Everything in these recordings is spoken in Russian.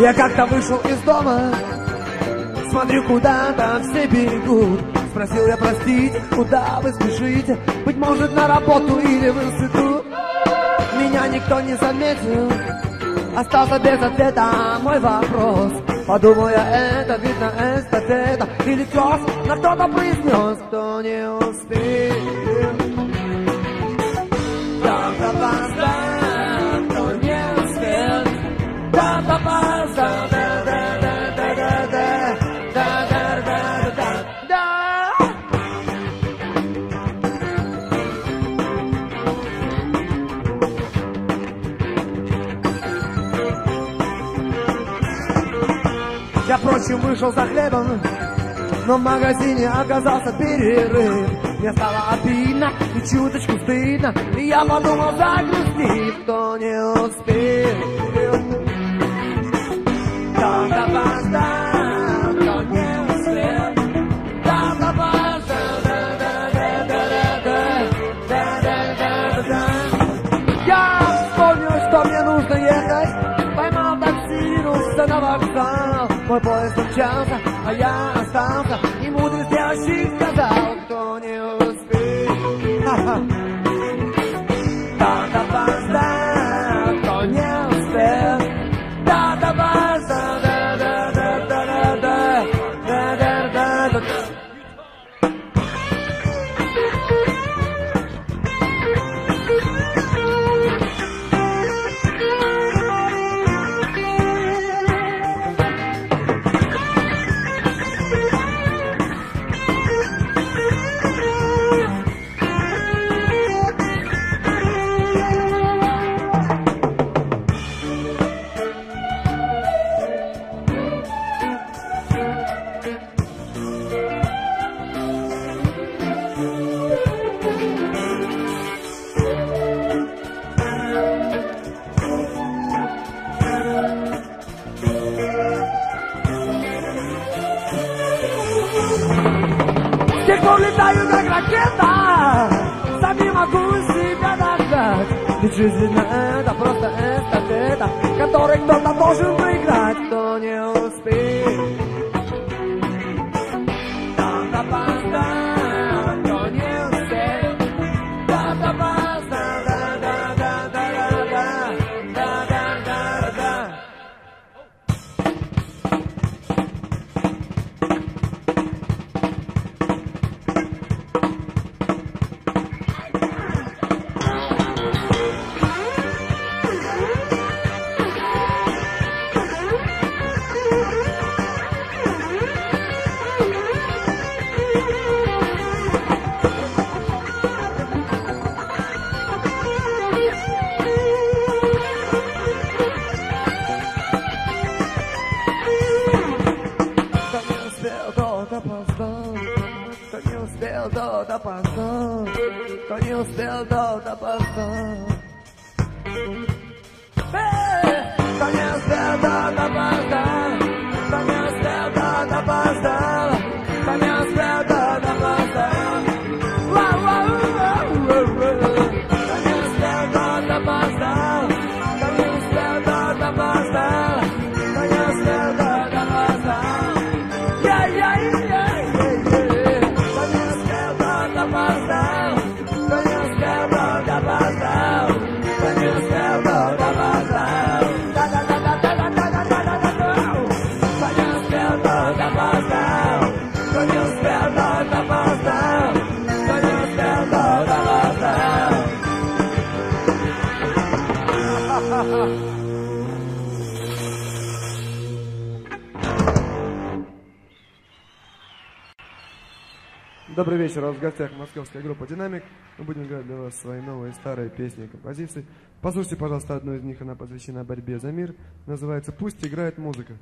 Я как-то вышел из дома, смотрю, куда-то все бегут. Спросил я, простите, куда вы спешите? Быть может, на работу или в институт? Меня никто не заметил, остался без ответа мой вопрос. Подумал я, это видно эстафета или кросс, но кто-то произнес, кто не успел. Кто-то опоздал, кто не успел. Кто-то опоздал, Я, впрочем, вышел за хлебом, но в магазине оказался перерыв. Мне стало обидно и чуточку стыдно, и я подумал, загрустив, кто не успел. Кто-то опоздал, кто не успел. Кто-то опоздал, Я вспомнил, что мне нужно ехать, поймал такси, руся на вокзал. Мой поезд умчался, а я остался, и мудрый сделавший сказал, кто не успел. Кто-то опоздал, кто не успел. Кто-то опоздал, Улетаю как ракета, сам не могу себя догнать. Ведь жизнь это просто эстафета, которой кто-то должен выиграть, кто не успел. Кто-то опоздал, кто не успел. Кто-то опоздал, тот опоздал, кто не успел, тот опоздал. Кто не успел, тот опоздал, кто не успел, тот опоздал, кто не успел, тот опоздал. Кто не успел, тот опоздал, кто не успел, тот опоздал, кто не успел, тот опоздал. Добрый вечер, у вас в гостях московская группа «Динамик». Мы будем играть для вас свои новые старые песни и композиции. Послушайте, пожалуйста, одну из них, она посвящена борьбе за мир. Называется «Пусть играет музыка».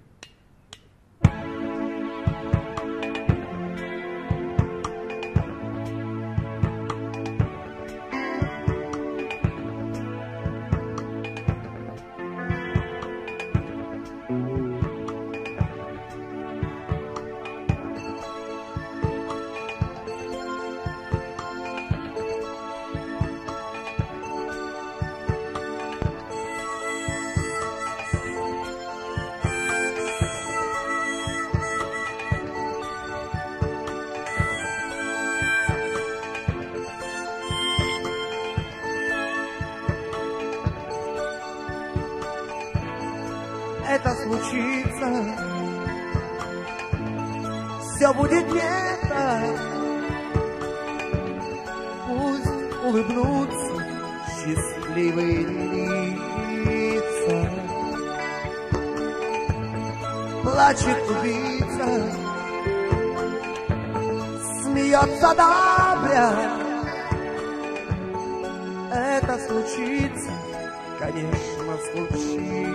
это случится, все будет не так. Пусть улыбнутся счастливые лица. Плачет убийца, смеется добря. Это случится, конечно, случится.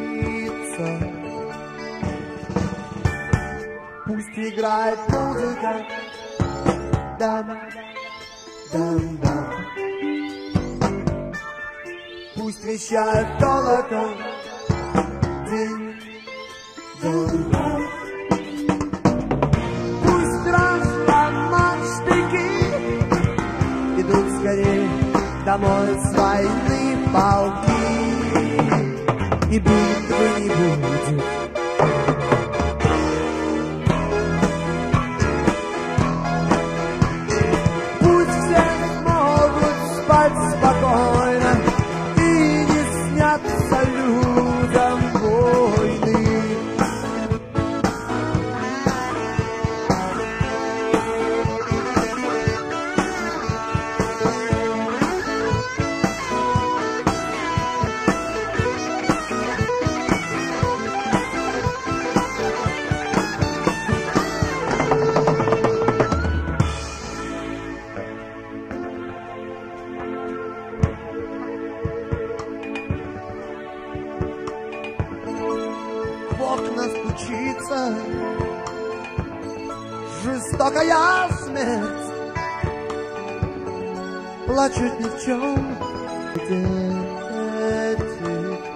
Пусть играет музыка, дам-дам-дам. Пусть вещает колокол, динь-дон-дон. Пусть штыки идут скорее домой с войны полки, и битвы не будет. Пусть все могут спать спокойно, и не снятся людям войны. В окна стучится жестокая смерть. Плачут ни в чем дети.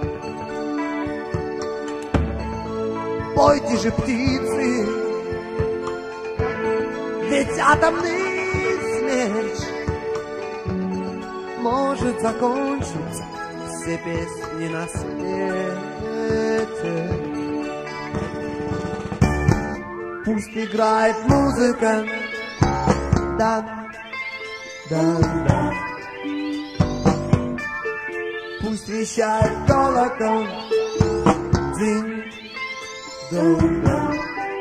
Пойте же, птицы, ведь атомный смерч может закончить все песни на свете. Пусть играет музыка, да-да-да. Пусть вещает колокол, динь-дон-дон.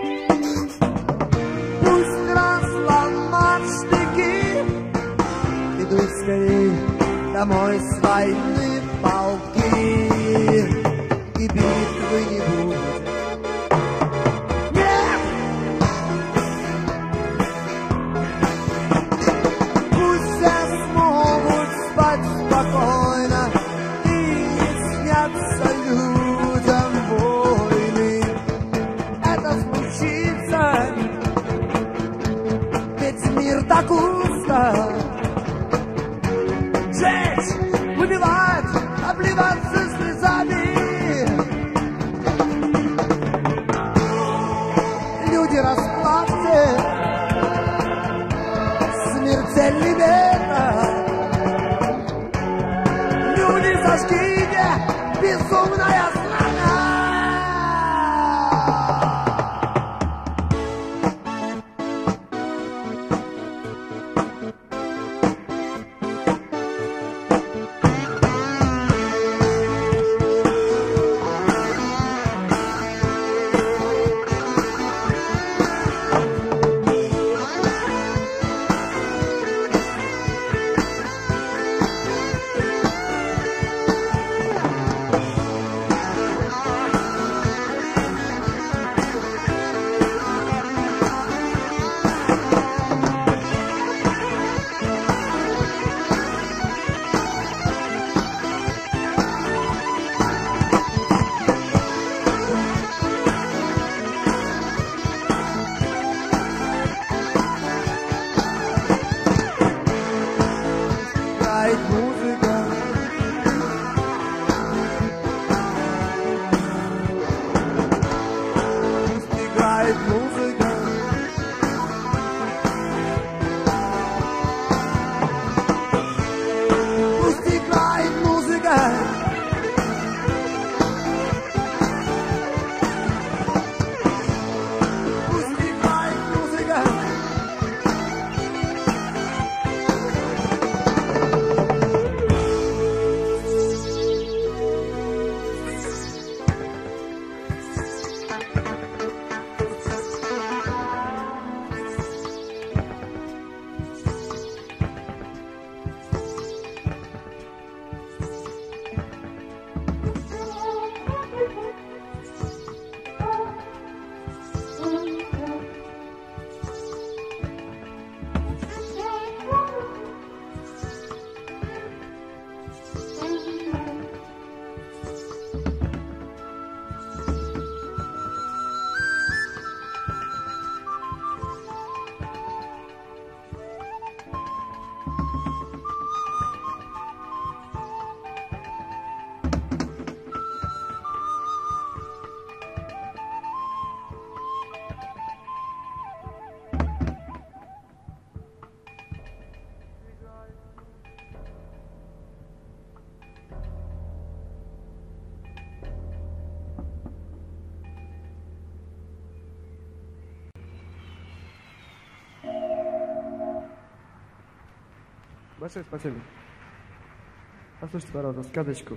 Пусть разломат штыки идут скорее домой с войны полки, и битвы не будет. Спокойно, и не снятся людям войны. Это случится, ведь мир так устал. Жечь, убивать, обливаться слезами. Люди, расплавьте смертельный ветер. Зажгите безумная страна. Большое спасибо. Послушайте, пожалуйста, сказочку.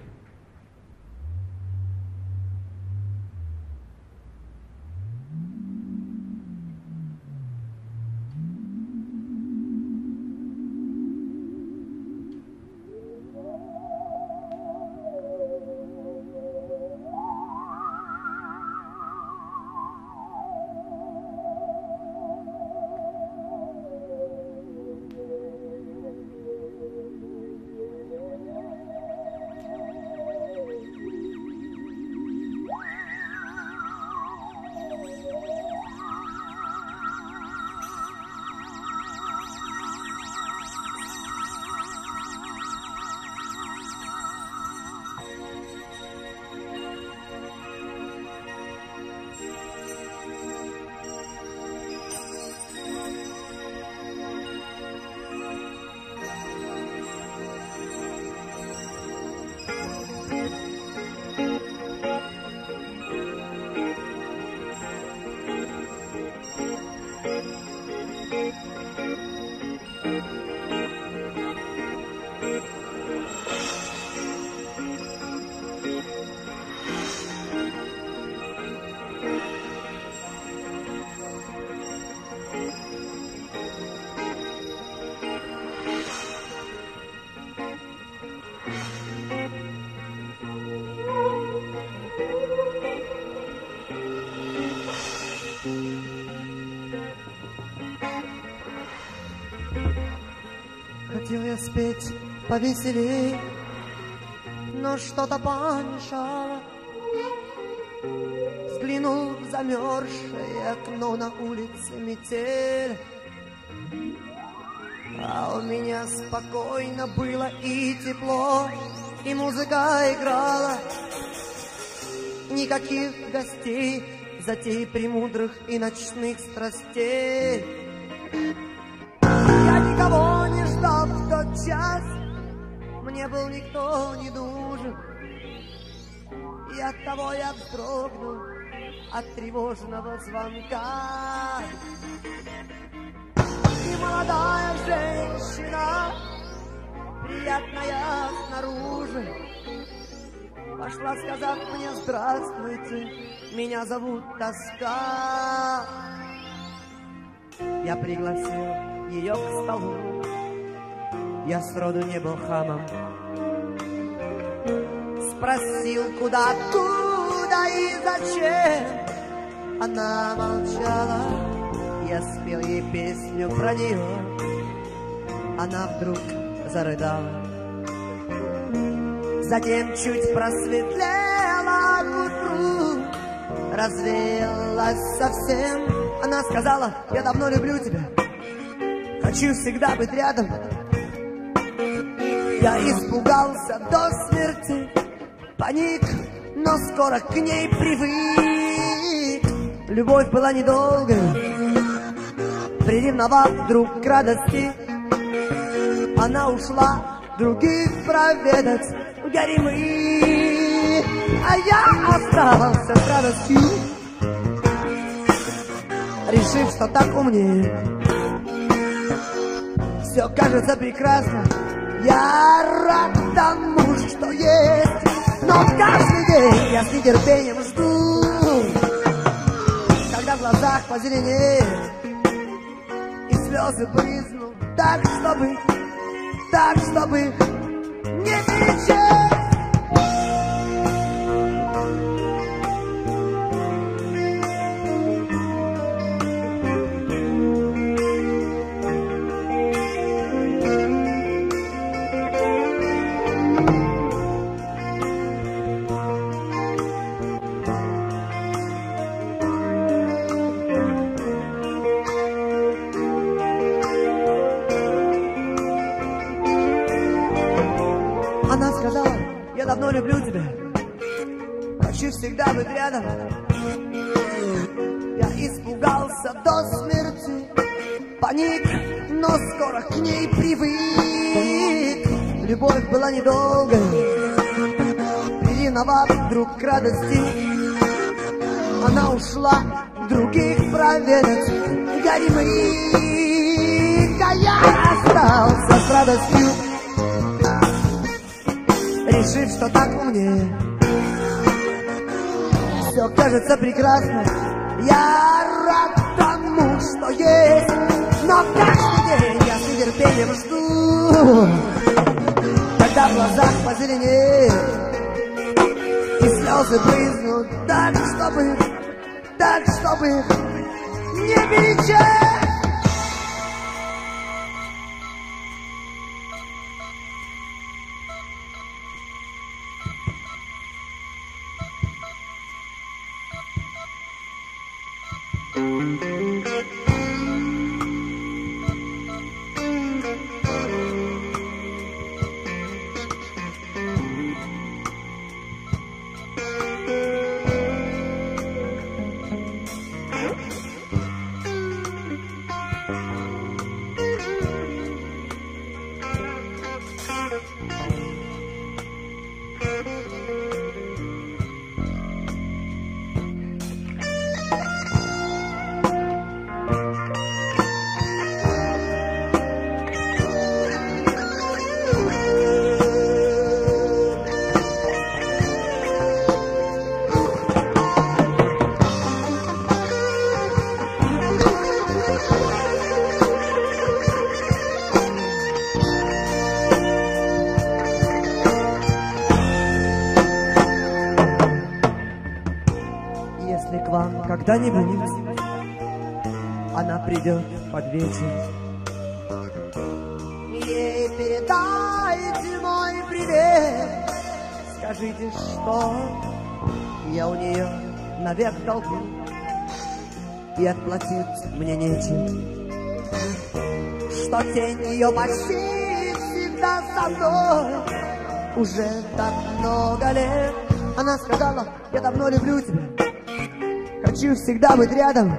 Хотел я спеть повеселей, но что-то помешало. Взглянул в замерзшее окно, на улице метель, а у меня спокойно было и тепло, и музыка играла. Никаких гостей, затей премудрых и ночных страстей. Я никого не ждал в тот час, мне был никто не нужен, и оттого я вздрогнул от тревожного звонка. И молодая женщина, приятная снаружи, пошла, сказав мне: здравствуйте, меня зовут Тоска. Я пригласил ее к столу, я сроду не был хамом. Спросил, куда и зачем. Она молчала, я спел ей песню про нее. Она вдруг зарыдала, затем чуть просветлела к утру, развеялась совсем. Она сказала: я давно люблю тебя, хочу всегда быть рядом. Я испугался до смерти, паник, но скоро к ней привык. Любовь была недолгой, приревновав вдруг к радости, она ушла других проведать горемы, а я остался с радостью, решив, что так умнее. Все кажется прекрасно, я рад тому, что есть, но каждый день я с нетерпением жду, когда в глазах позеленеет и слезы брызнут, так чтобы не кричать. Она сказала: я давно люблю тебя, хочу всегда быть рядом. Я испугался до смерти, паник, но скоро к ней привык. Любовь была недолгой, переновав вдруг к радости, она ушла других проведать горемы, а я расстался с радостью, решив, что так умнее. Все кажется прекрасно, я рад тому, что есть, но каждый день я с нетерпением жду, когда в глазах позеленеет и слезы брызнут, так, чтобы их не перечесть. Когда-нибудь она придет под вечер, ей передайте мой привет, скажите, что я у нее навек долгу и отплатить мне нечем, что тень ее почти всегда со мной уже так много лет. Она сказала: я давно люблю тебя, хочу всегда быть рядом.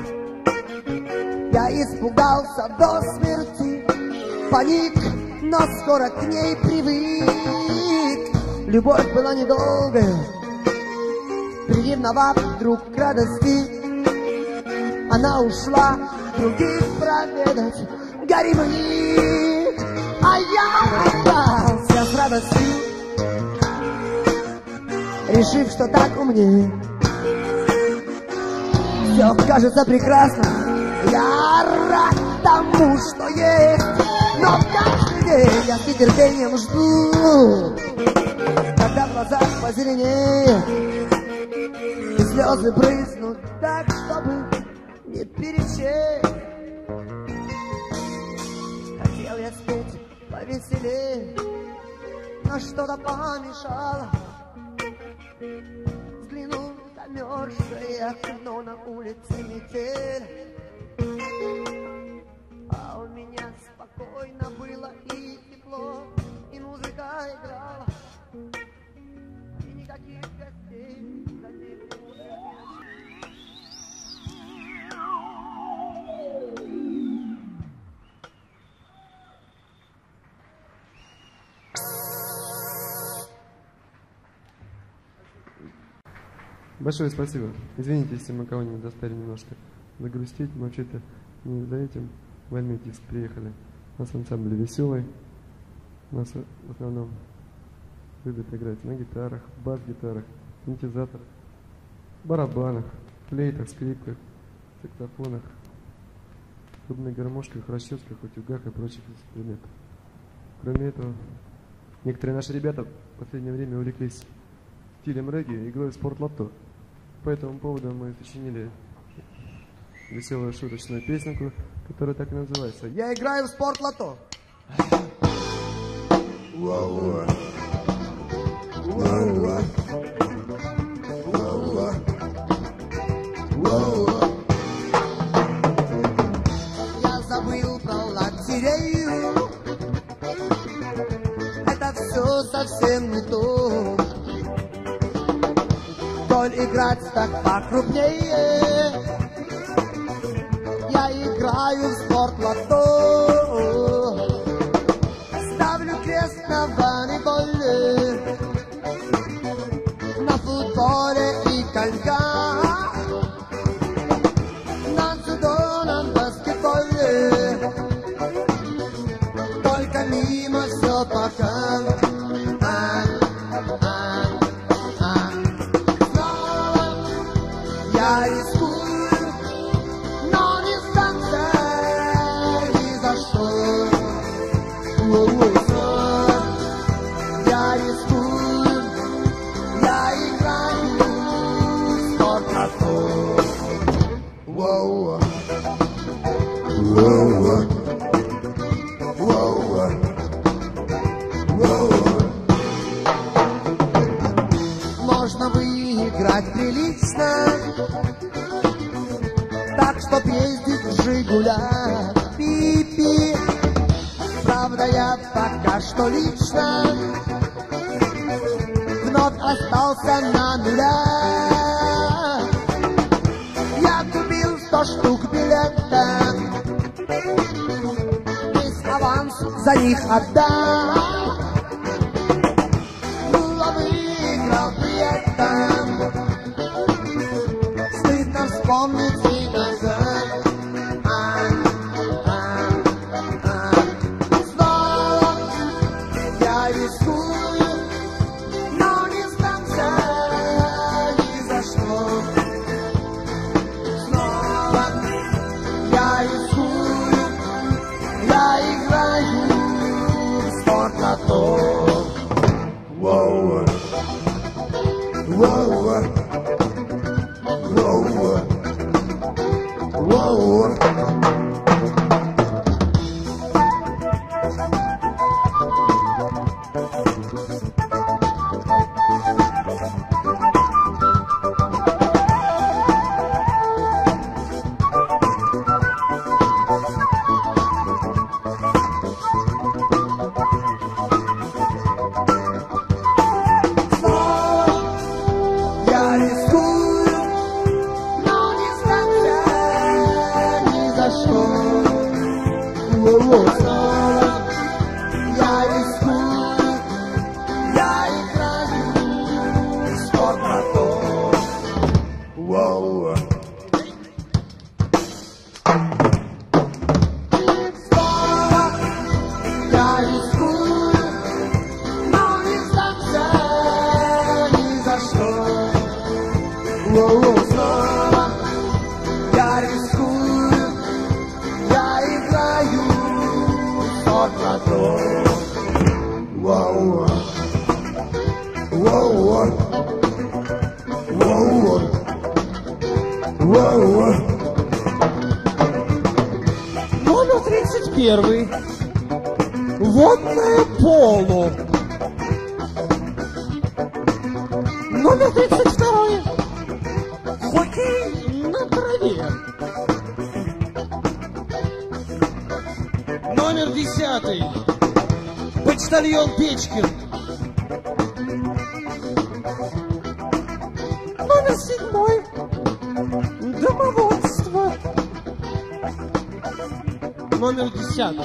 Я испугался до смерти, паник, но скоро к ней привык. Любовь была недолгая, приревновав вдруг к радости, она ушла других проведать горемык. А я остался с радостью, решив, что так умнее. Все кажется прекрасно, я рад тому, что есть, но каждый день я с нетерпением жду, когда в глазах позеленеет и слезы брызнут, так, чтобы не перечесть. Хотел я спеть повеселее, но что-то помешало. Взглянул замерзшее окно, на улице метель, а у меня спокойно было и тепло, и музыка играла, и никаких гостей за ним. Большое спасибо. Извините, если мы кого-нибудь заставили немножко загрустить. Мы вообще-то не за этим в Альметьевск приехали. У нас ансамбль веселый. У нас в основном любят играть на гитарах, бас-гитарах, синтезаторах, барабанах, флейтах, скрипках, саксофонах, трубных гармошках, расческах, утюгах и прочих инструментах. Кроме этого, некоторые наши ребята в последнее время увлеклись стилем регги и игрой в спорт-лото. По этому поводу мы сочинили веселую шуточную песенку, которая так и называется: «Я играю в спорт-лото». Я забыл про лотерею, это все совсем не то. Коль играть так покрупнее, я играю в спорт-лото. Ставлю крест на волейболе, на футболе и коньках, на дзюдо, на баскетболе, играть прилично, так, чтоб ездить в «Жигулях». Пи-пи. Правда, я пока что лично вновь остался на нулях. Я купил 100 штук билетов, весь аванс за них отдал. Было выиграл при этом, стыдно вспомнить и назад. Номер 31. Водное поло. Номер 32. Хоккей на траве. Номер 10. Почтальон Печкин. Номер 7. Домоводство. Номер 10.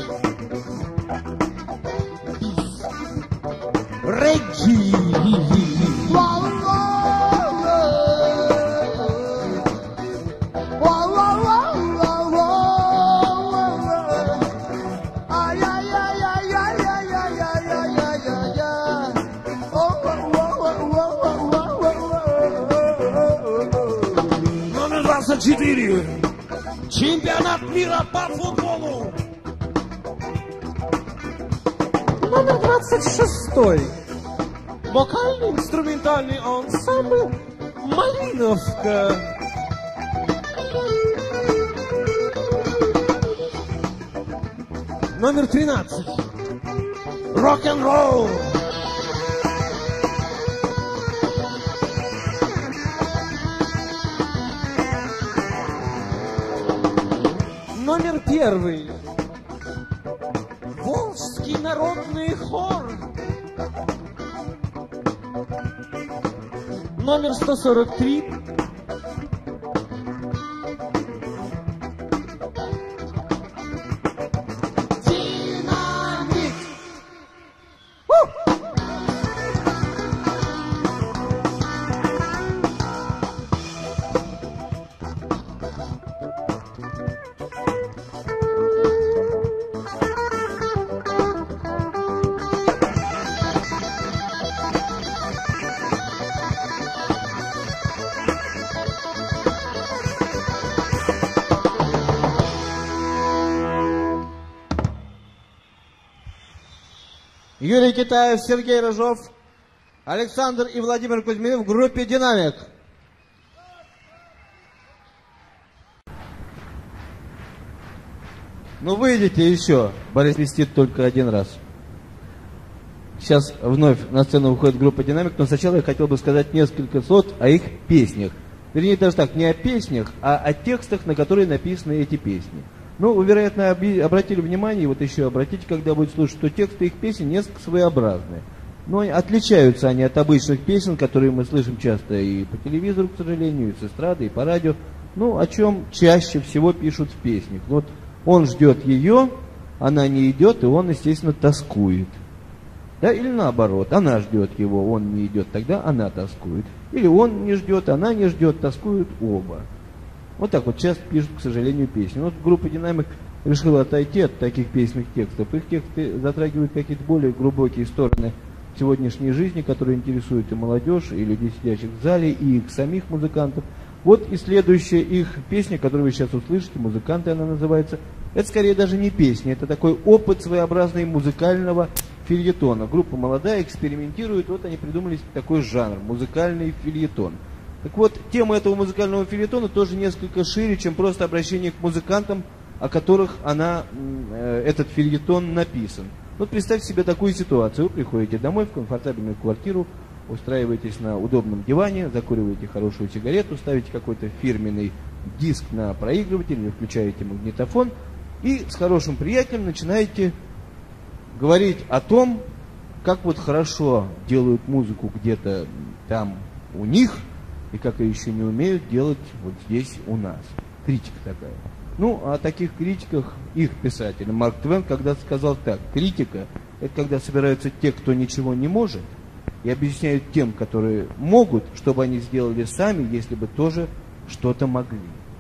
Регги. Номер 24. Чемпионат мира по футболу. Номер 26. Вокально-инструментальный ансамбль «Малиновка». Номер 13. Рок-н-ролл. Номер 1. Волжский народный хор. Номер 143. Динамит. Юрий Китаев, Сергей Рыжов, Александр и Владимир Кузьмин в группе «Динамик». Ну выйдите еще. Борис свистит только один раз. Сейчас вновь на сцену выходит группа «Динамик», но сначала я хотел бы сказать несколько слов о их песнях. Вернее, даже так, не о песнях, а о текстах, на которые написаны эти песни. Ну, вы, вероятно, обратили внимание, и вот еще обратите, когда будете слушать, что тексты их песен несколько своеобразные. Но отличаются они от обычных песен, которые мы слышим часто и по телевизору, к сожалению, и с эстрады, и по радио. Ну, о чем чаще всего пишут в песнях. Вот он ждет ее, она не идет, и он, естественно, тоскует. Да, или наоборот, она ждет его, он не идет, тогда она тоскует. Или он не ждет, она не ждет, тоскуют оба. Вот так вот часто пишут, к сожалению, песни. Вот группа «Динамик» решила отойти от таких песенных текстов. Их тексты затрагивают какие-то более глубокие стороны сегодняшней жизни, которые интересуют и молодежь, и людей, сидящих в зале, и их самих музыкантов. Вот и следующая их песня, которую вы сейчас услышите, «Музыканты» она называется, это скорее даже не песня, это такой опыт своеобразный музыкального фельетона. Группа молодая, экспериментирует, вот они придумали такой жанр, музыкальный фельетон. Так вот, тема этого музыкального фельетона тоже несколько шире, чем просто обращение к музыкантам, о которых этот фельетон написан. Вот представьте себе такую ситуацию. Вы приходите домой в комфортабельную квартиру, устраиваетесь на удобном диване, закуриваете хорошую сигарету, ставите какой-то фирменный диск на проигрыватель или включаете магнитофон и с хорошим приятелем начинаете говорить о том, как вот хорошо делают музыку где-то там у них, и как ее еще не умеют делать вот здесь у нас. Критика такая. Ну, о таких критиках их писатель Марк Твен когда-то сказал так: критика – это когда собираются те, кто ничего не может, и объясняют тем, которые могут, чтобы они сделали сами, если бы тоже что-то могли.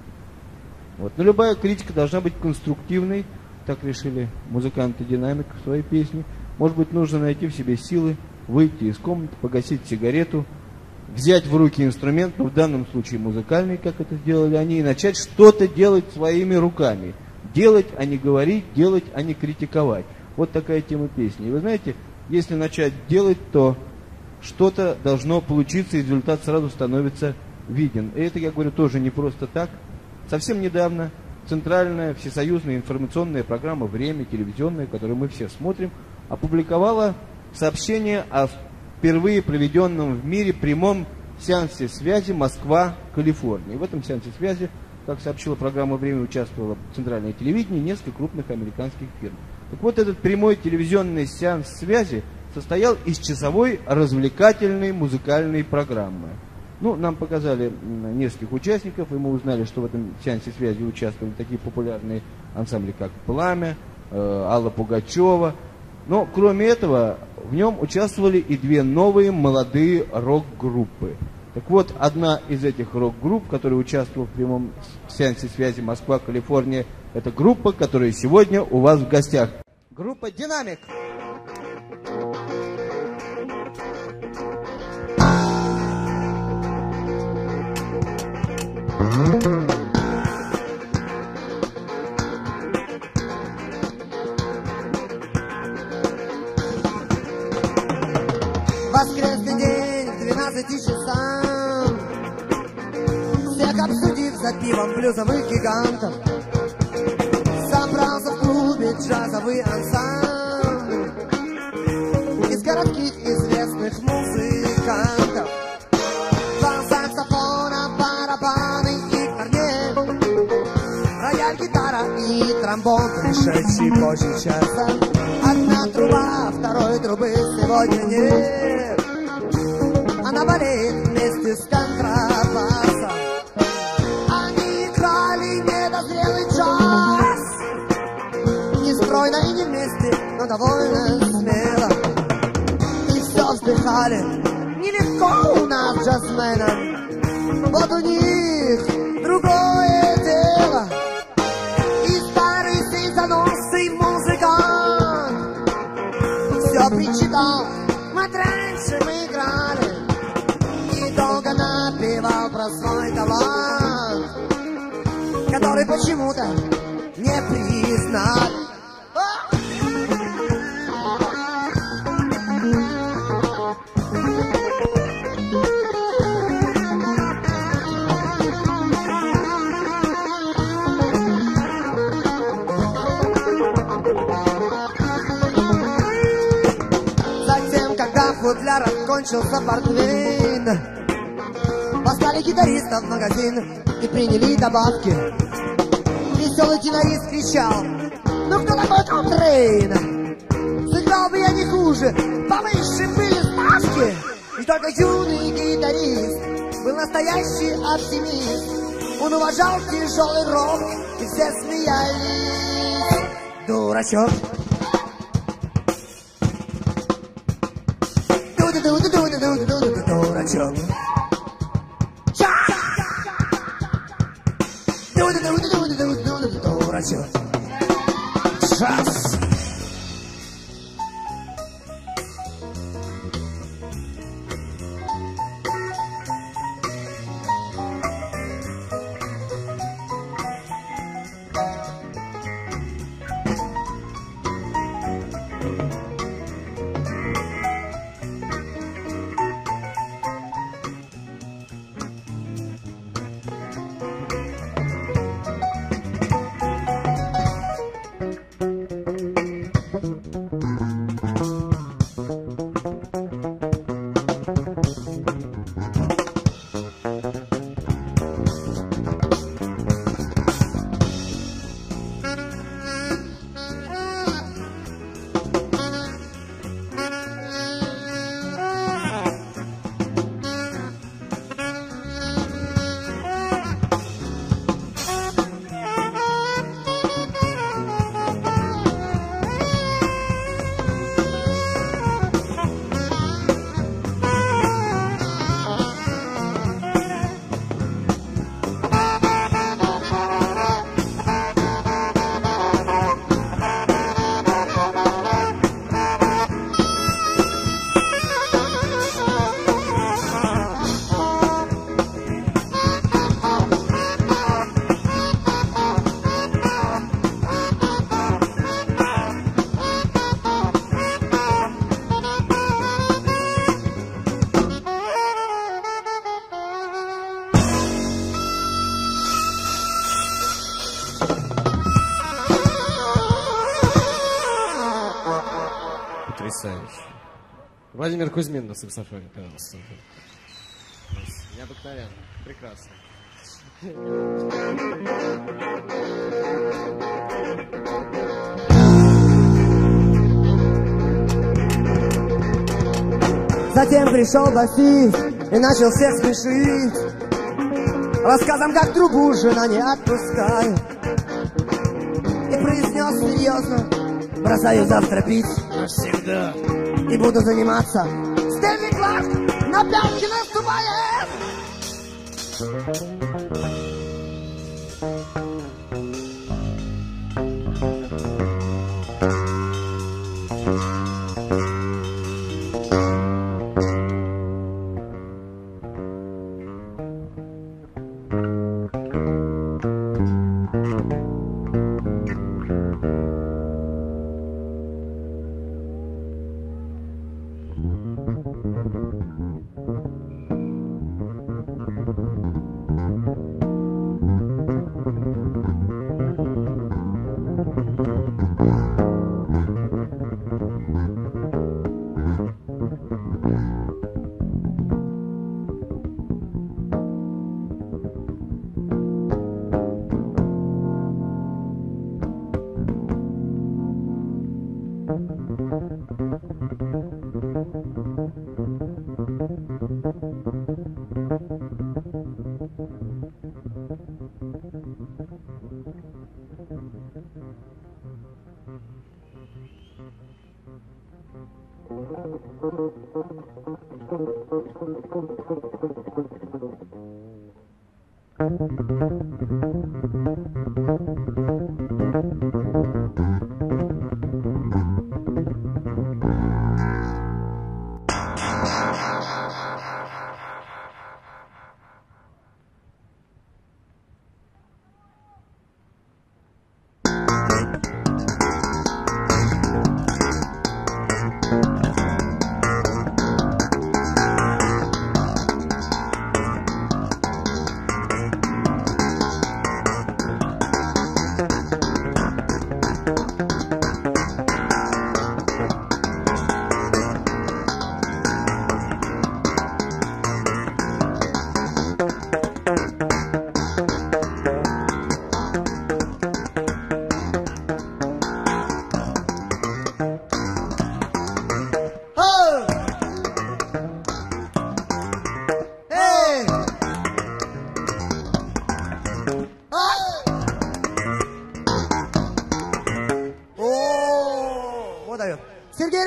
Вот. Но любая критика должна быть конструктивной, так решили музыканты «Динамик» в своей песне. Может быть, нужно найти в себе силы, выйти из комнаты, погасить сигарету, взять в руки инструмент, ну, в данном случае музыкальный, как это сделали они, и начать что-то делать своими руками. Делать, а не говорить, делать, а не критиковать. Вот такая тема песни. И вы знаете, если начать делать, то что-то должно получиться, и результат сразу становится виден. И это, я говорю, тоже не просто так. Совсем недавно центральная всесоюзная информационная программа «Время», телевизионная, которую мы все смотрим, опубликовала сообщение о впервые проведенном в мире прямом сеансе связи Москва-Калифорния. В этом сеансе связи, как сообщила программа «Время», участвовало центральное телевидение и несколько крупных американских фирм. Так вот, этот прямой телевизионный сеанс связи состоял из часовой развлекательной музыкальной программы. Ну, нам показали нескольких участников, и мы узнали, что в этом сеансе связи участвовали такие популярные ансамбли, как «Пламя», Алла Пугачева. Но, кроме этого, в нем участвовали и две новые молодые рок-группы. Так вот, одна из этих рок-групп, которая участвовала в прямом сеансе связи Москва-Калифорния, это группа, которая сегодня у вас в гостях. Группа «Динамик». Воскресный день к 12 часам, всех обсудив за пивом блюзовых гигантов, собрался в клубе джазовый ансамбль из городских известных музыкантов. Два саксофона, барабаны и корнет, рояль, гитара и тромбон, пришедший позже часа. Одна труба, второй трубы сегодня нет, она болеет вместе с контрабасом. Они играли недозрелый джаз, не стройно и не вместе, но довольно смело. И все вздыхали, нелегко у нас джазменам, вот у них другое дело. И старый сизоносый музыкант все причитал: вот раньше мы играли, и долго напевал про свой талант, который почему-то не признали. Затем сигарет, кончился портвейн. Послали гитариста в магазин и приняли добавки. Веселый тенорист кричал: ну кто такой Колтрейн? Сыграл бы я не хуже, повыше были ставки. И только юный гитарист был настоящий оптимист. Он уважал тяжелый рок, и все смеялись. Дурачок. Дурачок. Дурачок. Шас. Владимир Кузьмин на саксофоне, пожалуйста. Необыкновенно. Прекрасно. Затем пришел басист и начал всех смешить рассказом, как трубу жена не отпускает. И произнес серьезно: бросаю завтра пить навсегда и буду заниматься. Стэнли Кларк на пятки наступает.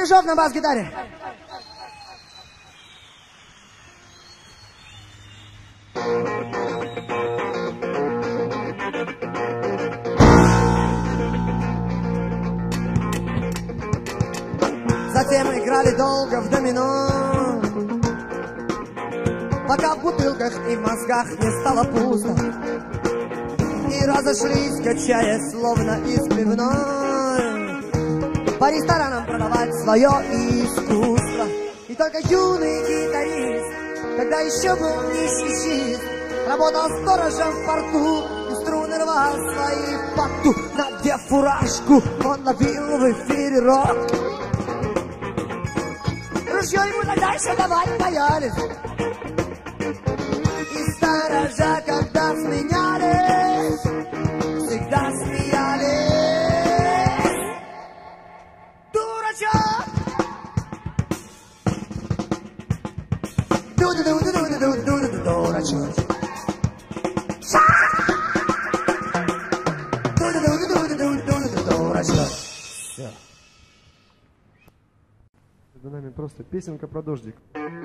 Снежок на бас-гитаре. Затем играли долго в домино, пока в бутылках и в мозгах не стало пусто, и разошлись, качаясь, словно из пивной, по ресторанам продавать свое искусство. И только юный гитарист, тогда еще был нищий чист, работал сторожем в порту, и струны рвал свои в поту. Надев фуражку, он ловил в эфире рок. Ружье ему тогда еще давать боялись, и сторожа, когда сменялись, всегда смеялись. Дурачок! Дурачок! Дурачок! Все. За нами просто песенка про дождик.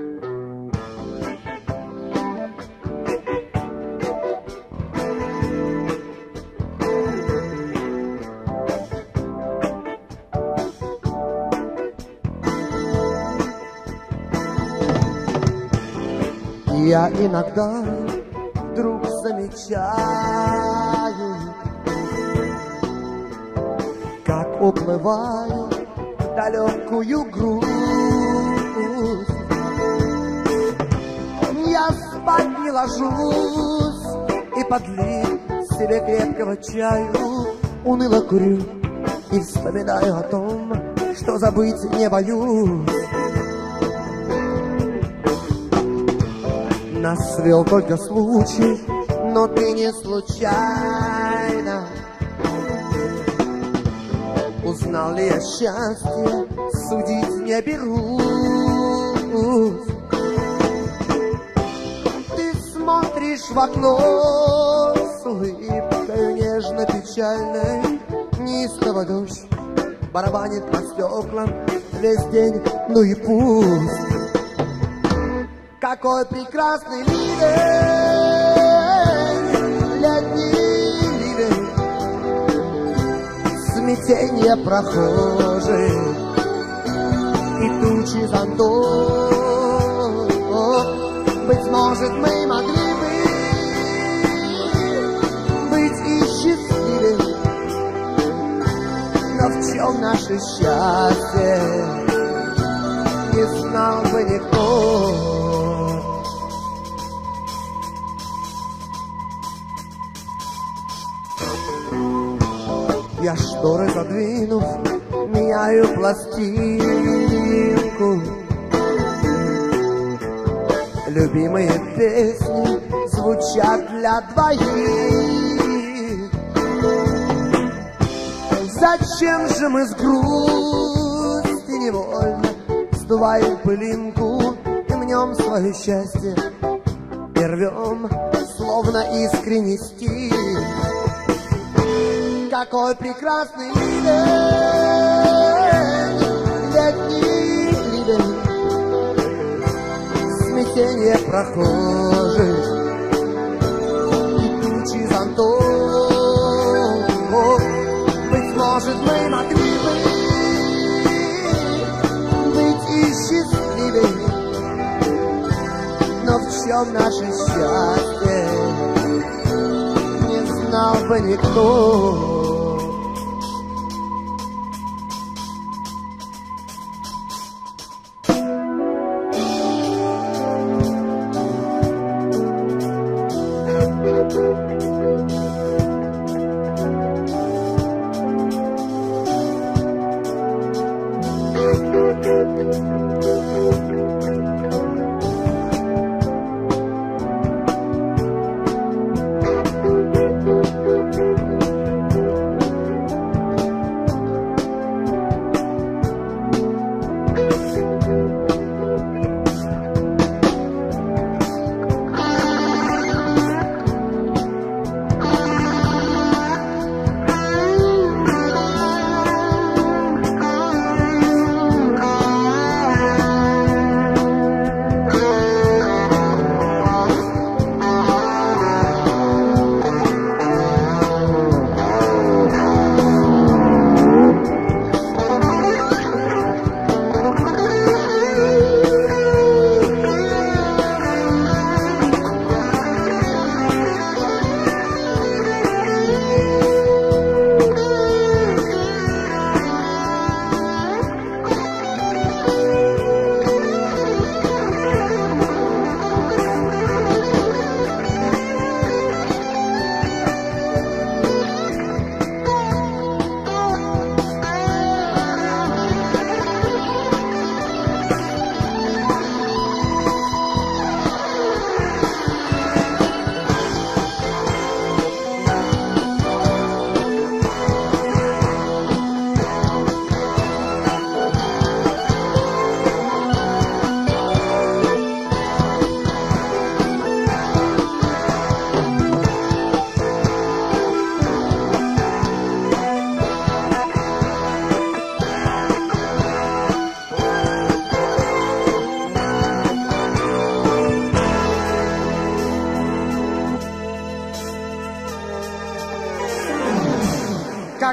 Я иногда вдруг замечаю, как уплываю в далекую грусть. Я спать не ложусь и, подлив себе крепкого чаю, уныло курю и вспоминаю о том, что забыть не боюсь. Нас свел только случай, но ты не случайно. Узнал ли я счастье, судить не берусь. Ты смотришь в окно с улыбкой нежно-печальной. Неистово дождь барабанит по стеклам весь день, ну и пусть. Какой прекрасный ливень, летний ливень, смятенье прохожих и тучи зонтов. Быть может, мы могли быть и счастливы, но в чем наше счастье, не знал бы никто. Я шторы задвинув, меняю пластинку. Любимые песни звучат для двоих. Зачем же мы с грусти невольно сдуваем пылинку и мнем свое счастье и рвем, словно искренний стих. Какой прекрасный ливень, летний ливень, смятенье прохожих и тучи зонтов. Быть может, мы могли быть и счастливы, но в чем наше счастье, не знал бы никто.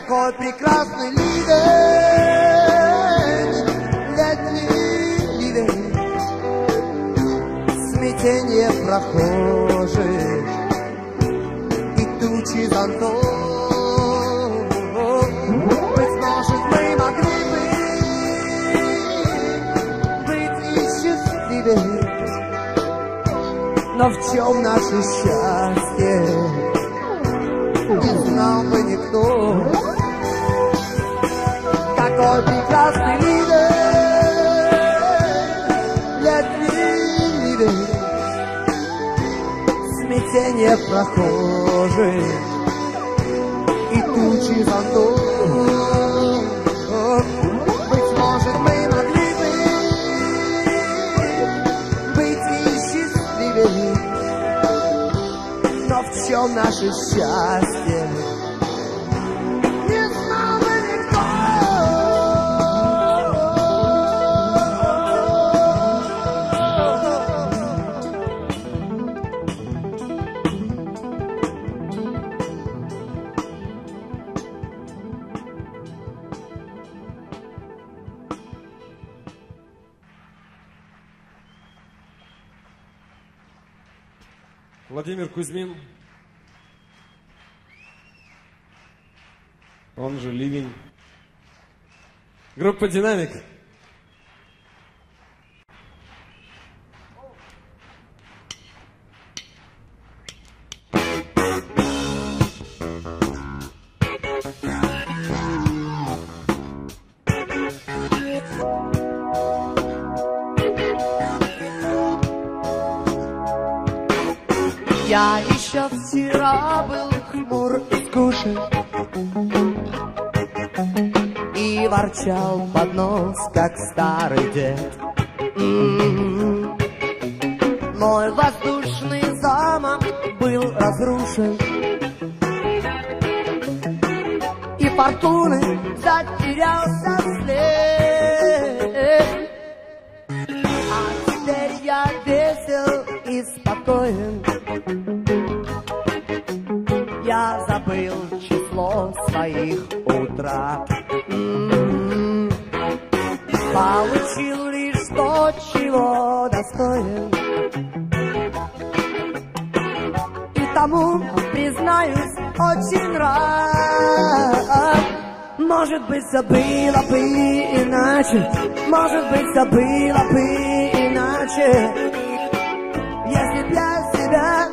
Какой прекрасный ливень, летний ливень, смятение прохожих и тучи зонтов. Быть может, мы могли бы быть и счастливее, но в чем наше счастье, не знал бы никто. Какой прекрасный ливень, летний ливень, смятение прохожих и тучи зонтов. Быть может, мы могли бы быть и счастливее, но в чем наше счастье, не знал бы никто. Владимир Кузьмин, он же Ливень. Группа «Динамик». Я еще вчера был хмур и скучен и ворчал под нос, как старый дед. Мой воздушный замок был разрушен, и фортуны затерялся след. А теперь я весел и спокоен, я забыл число своих утрат. Получил лишь то, чего достоин, и тому, признаюсь, очень рад. Может быть, все было бы иначе, может быть, все было бы иначе, если б я себя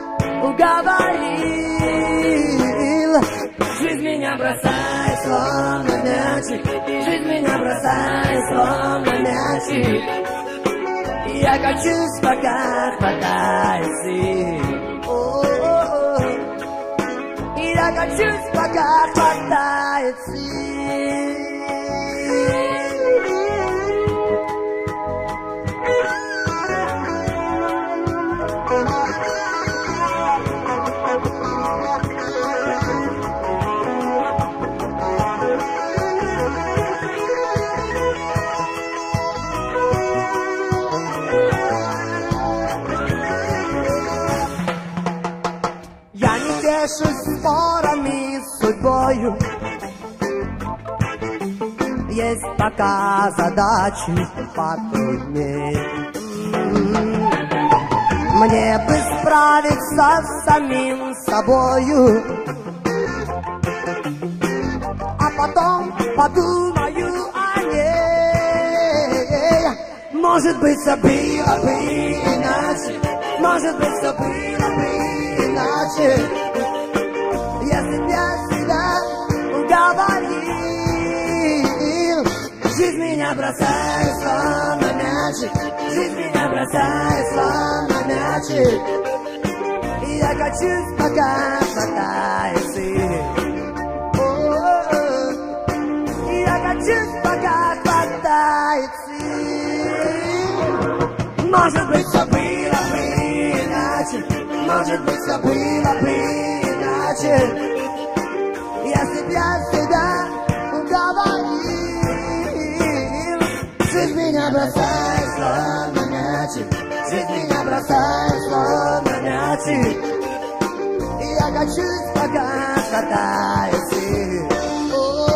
уговорил. Жизнь меня бросает, словно мячик, жизнь меня бросает, словно мячик. Я качусь, пока хватает сил. Я качусь, пока хватает сил. Спорами с судьбою, есть пока задачи потруднее. Мне бы справиться с самим собою, а потом подумаю о ней. Может быть, все было бы иначе, может быть, все было бы иначе, если б я себя уговорил. Жизнь меня бросает, словно мячик, жизнь меня бросает, словно мячик. И я качусь, пока хватает сил. И я качусь, пока хватает сил. Может быть, все было бы иначе, может быть, все было бы иначе, если б я себя уговорил. Жизнь меня бросает, словно мячик, жизнь меня бросает, словно мячик. И я качусь, пока хватает сил.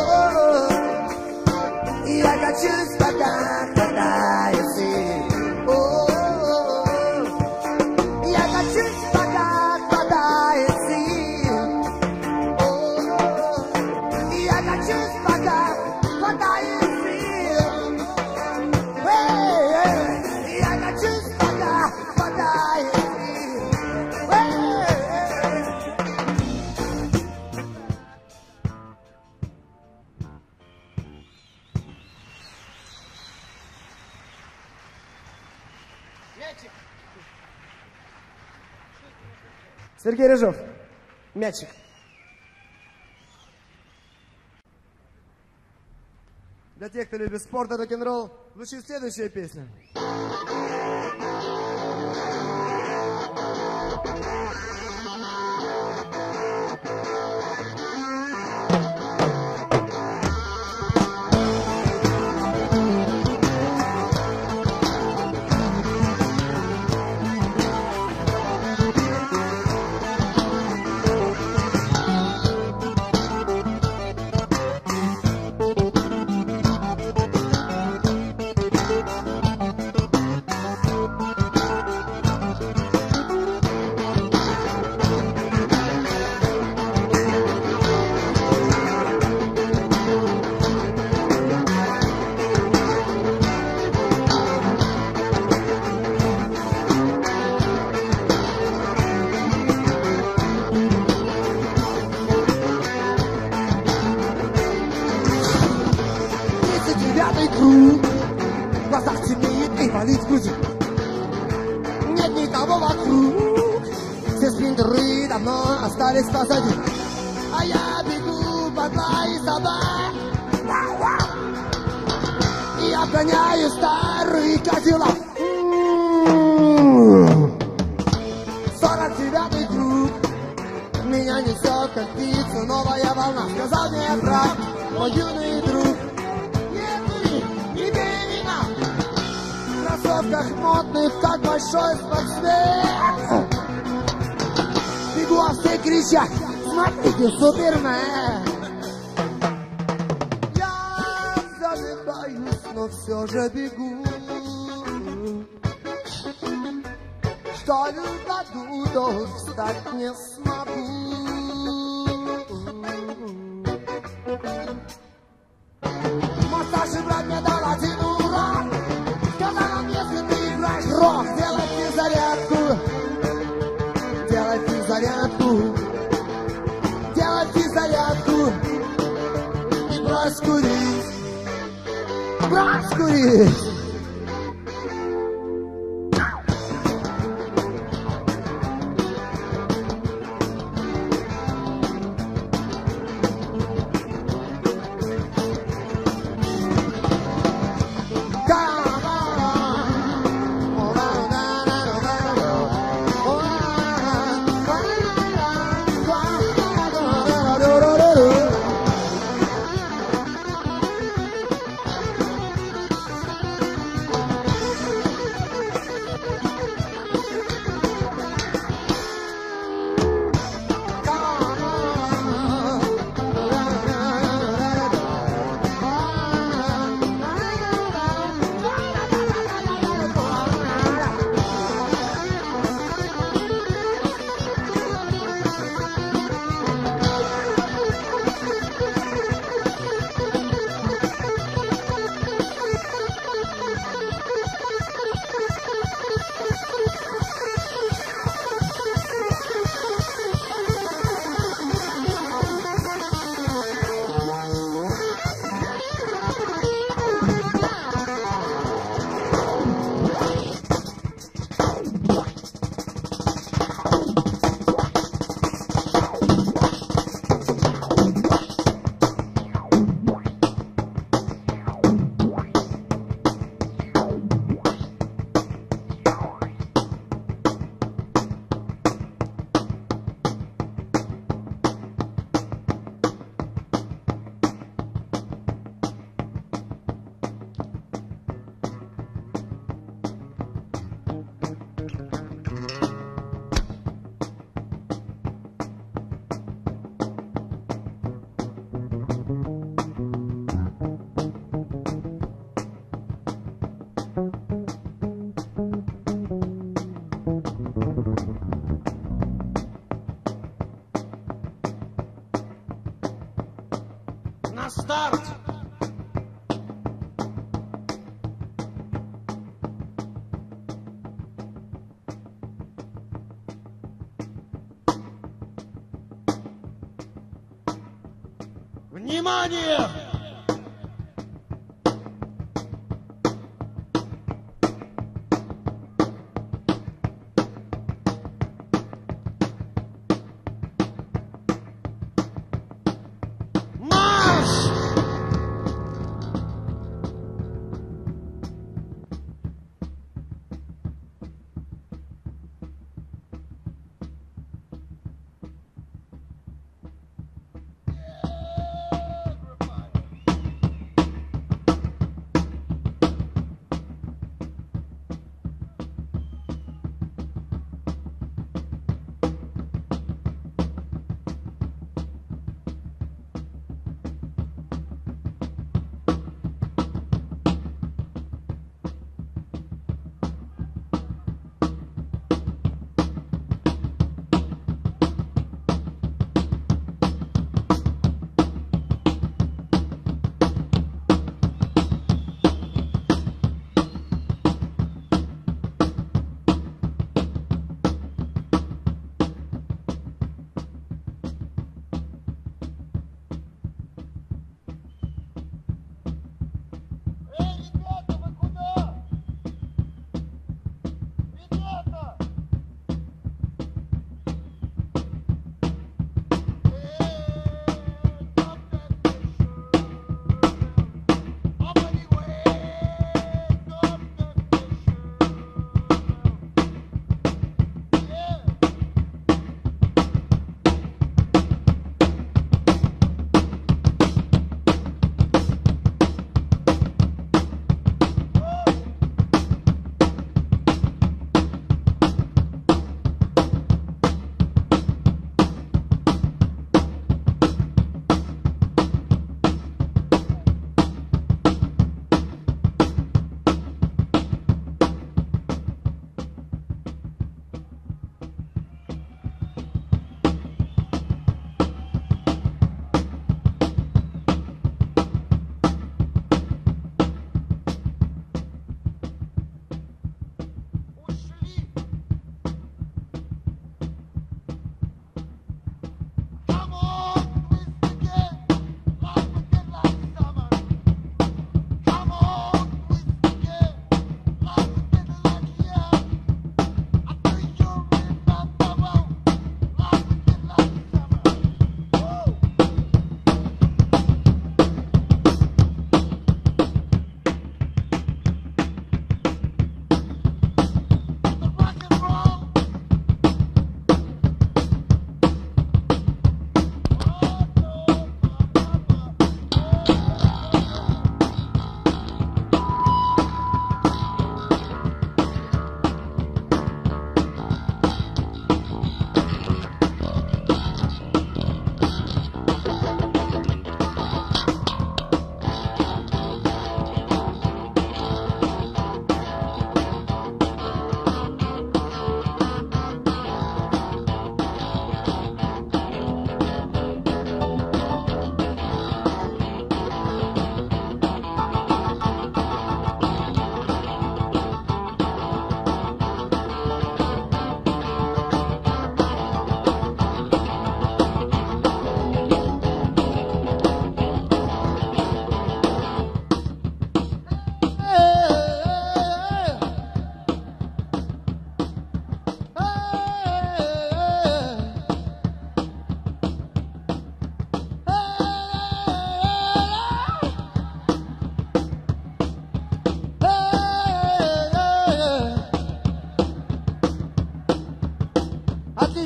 Сергей Рыжов. Мячик. Для тех, кто любит спорт и рок-н-ролл, звучит следующая песня. Круг, в глазах темнеет и болит в груди. Нет никого вокруг, все спринтеры давно остались позади. А я бегу по твоей собак, и обгоняю старый Кадиллак. 49-й круг, меня несет как птица новая волна. Сказал мне брат, мой юный друг, в кроссовках модных, как большой спортсмен. Бегу, а все кричат: смотрите, Супермен. Я задыхаюсь, но все же бегу. Что упаду, то встать не смогу. Мой старший брат мне дал один урок. Сказал он: если ты играешь рок, делай ты зарядку. Делай ты зарядку. Делай ты зарядку. И брось курить. Брось курить. На старт! Внимание!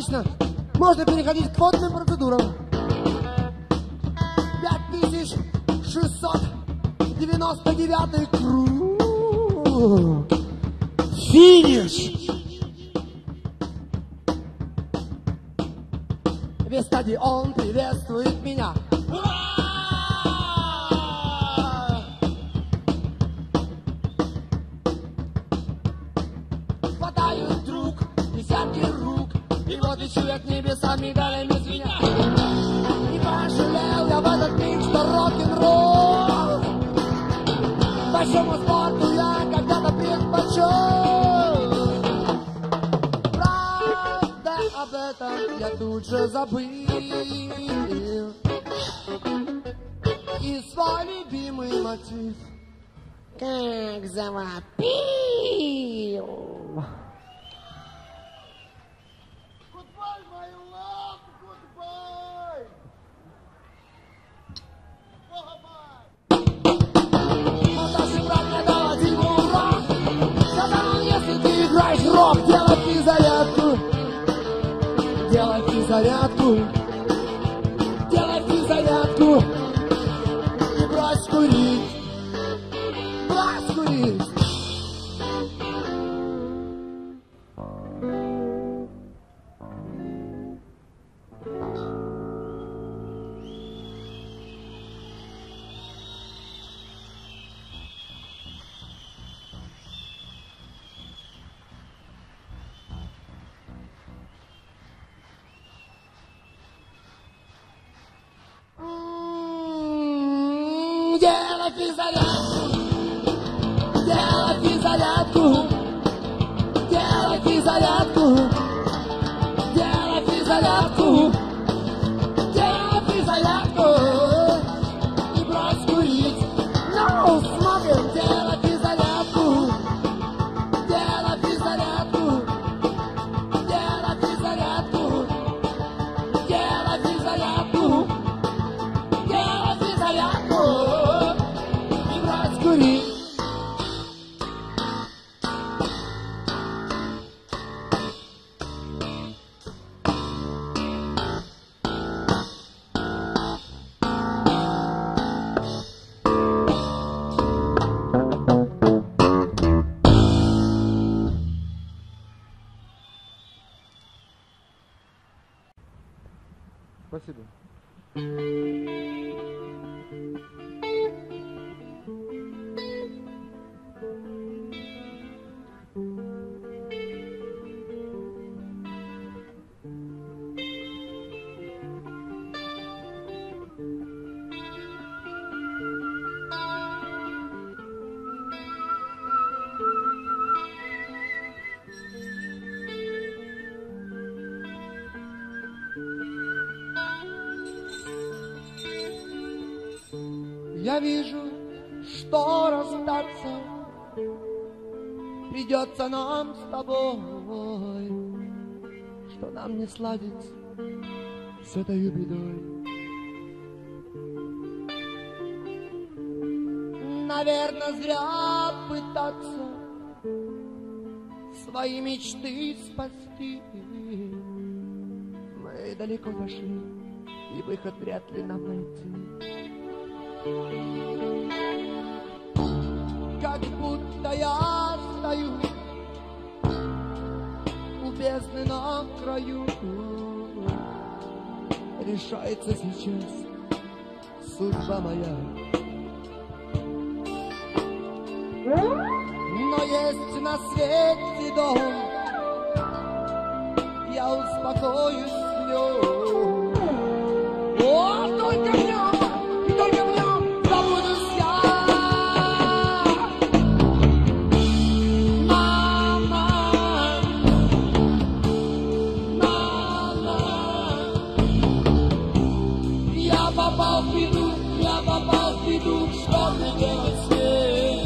Отлично. Можно переходить к водным процедурам. 5699 круг. Финиш. Весь стадион приветствует меня. Хватают друг, десятки рук, и вот лечу я к небесам медалями звеня. Не пожалел я в этот миг, что рок-н-ролл большому спорту я когда-то предпочел. Правда, об этом я тут же забыл. И свой любимый мотив как завопил. Goodbye, my love, goodbye. Монтаж и брат мне дал один урок. Сказал, если ты играешь рок, делай физзарядку. Делай физзарядку. Делай физзарядку. И брось курить. Брось курить. Делай физзарядку. Делай физзарядку. Делай физзарядку. Делай физзарядку. Делай физзарядку. И брось курить. No smoking. Делай физзарядку. Делай физзарядку. Делай физзарядку. Делай физзарядку. Делай физзарядку. И брось курить. Спасибо. Я вижу, что расстаться придется нам с тобой, что нам не сладить с этой бедой. Наверное, зря пытаться свои мечты спасти. Мы далеко зашли, и выход вряд ли нам найти. Как будто я стою у бездны на краю. Решается сейчас судьба моя. Но есть на свете дом, я успокоюсь в нем. О, только в нем, и только в нем забудусь я. Мама, мама, я попал в беду, что мне делать с ней?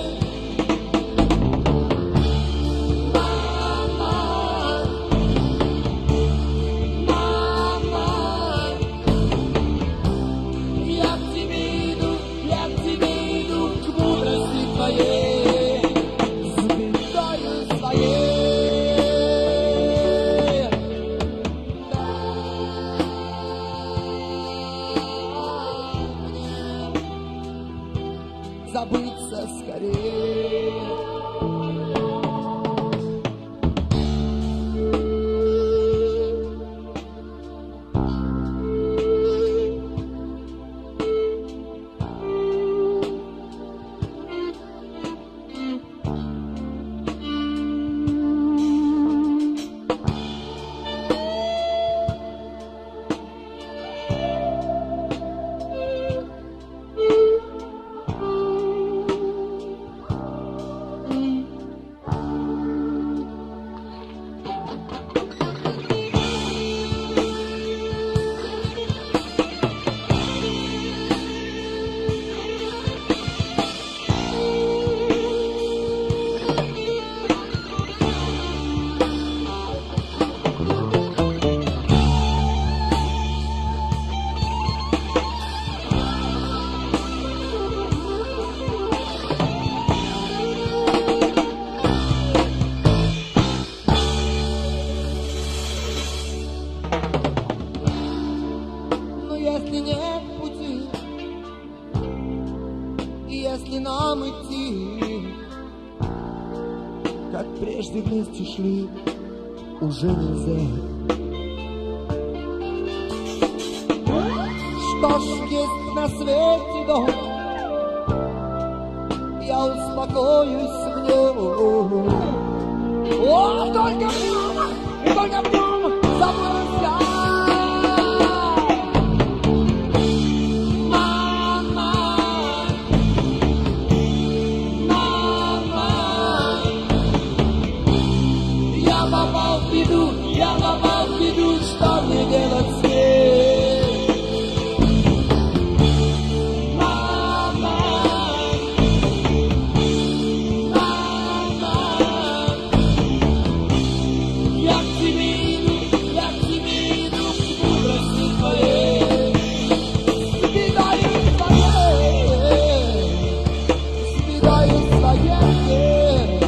лет. Если нет пути, если нам идти, как прежде вместе шли, уже нельзя. Что ж, есть на свете дом, я успокоюсь в нем. О, только в нем забудусь я. Я попал в беду, что мне делать с ней? Мама, мама, я к тебе иду к мудрости твоей. Спидаю своей.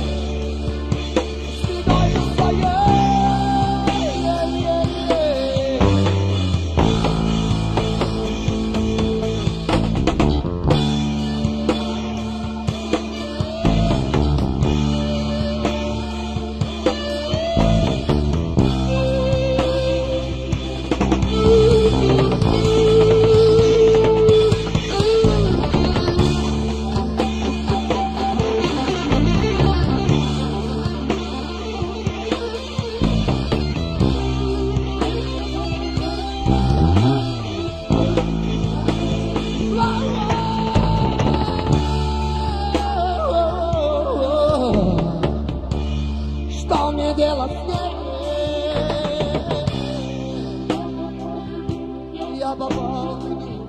Что мне делать с ней? Я попал.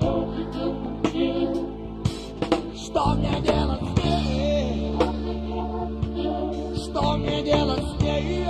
Что мне делать с ней? Что мне делать с ней?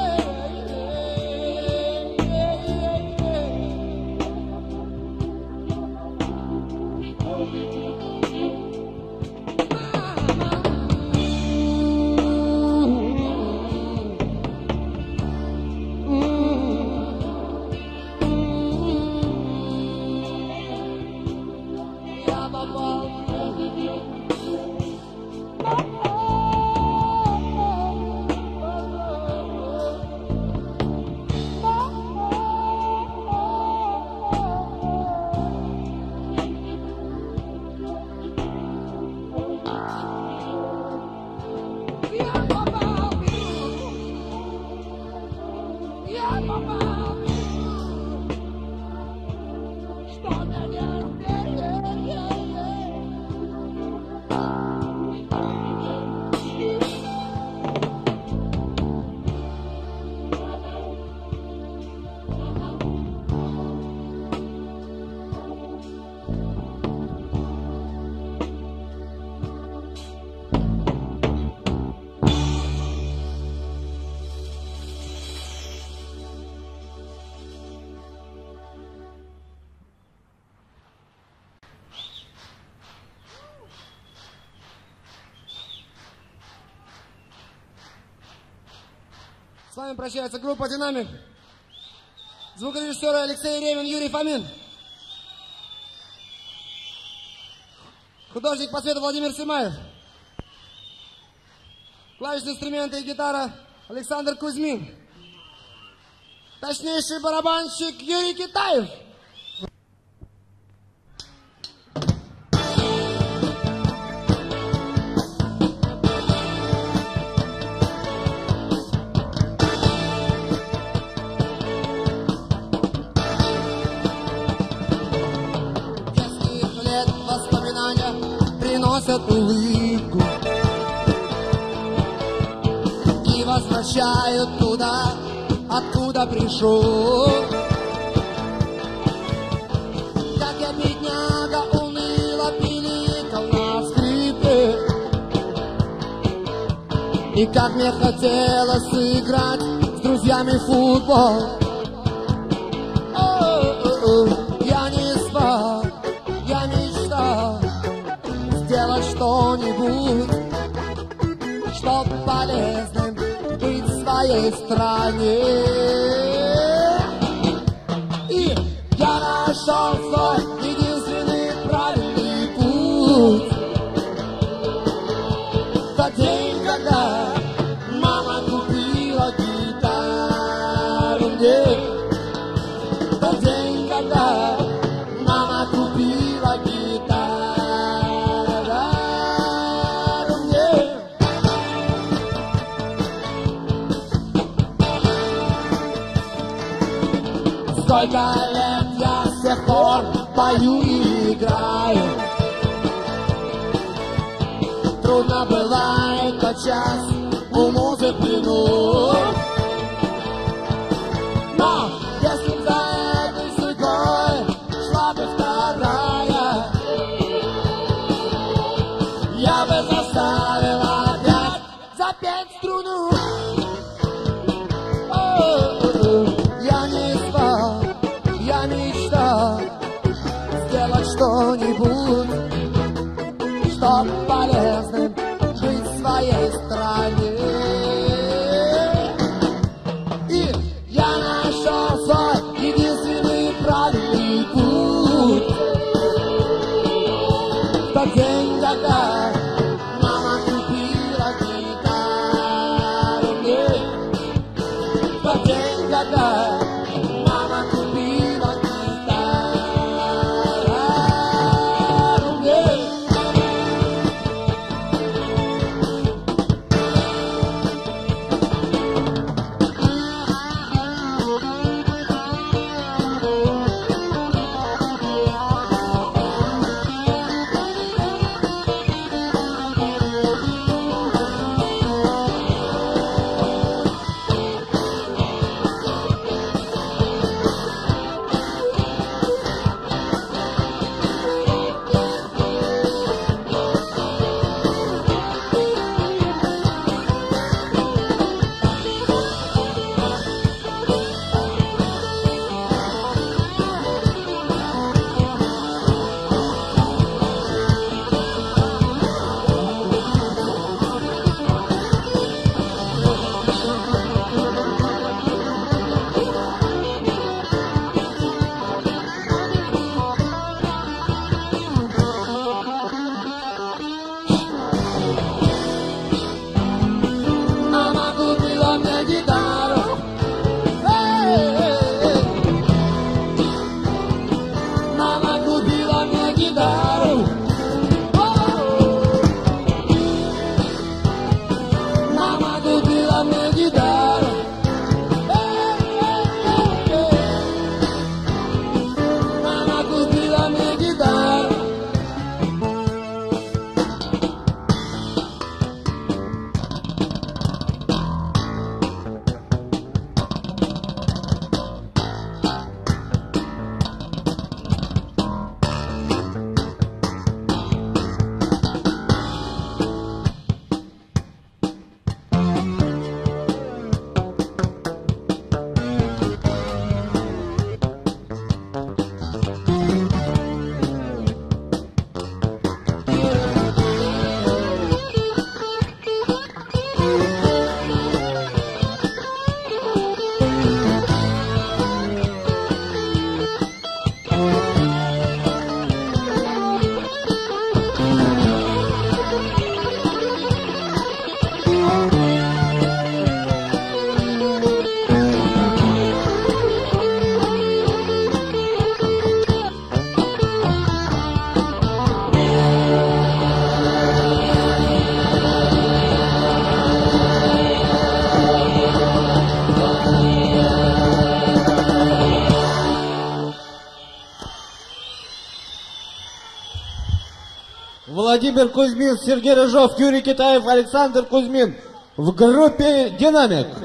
С вами прощается группа «Динамик». Звукорежиссеры Алексей Ревин, Юрий Фомин. Художник по свету Владимир Симаев. Клавишные инструменты и гитара Александр Кузьмин. Точнейший барабанщик Юрий Китаев. Детских лет воспоминания приносят улыбку и возвращают туда, откуда пришел. Как я, бедняга, уныло пиликал на скрипке, и как мне хотелось сыграть с друзьями в футбол. Я не спал, я мечтал сделать что-нибудь, чтоб полезным быть в своей стране. И я нашел свой единственный правильный путь. В тот день, когда мама купила гитару мне. В тот день, когда мама купила гитару мне. Сколько лет я с тех пор пою и играю. Трудно бывает подчас у музыки, но если за этой судьбой шла бы вторая, я бы заставил опять запеть струну. Я не спал, я мечтал сделать что-нибудь, чтоб полезным быть в своей стране. И я нашел свой единственный правильный путь. В тот день, когда мама купила гитару мне. В тот день, когда мама купила гитару мне. Владимир Кузьмин, Сергей Рыжов, Юрий Китаев, Александр Кузьмин в группе «Динамик».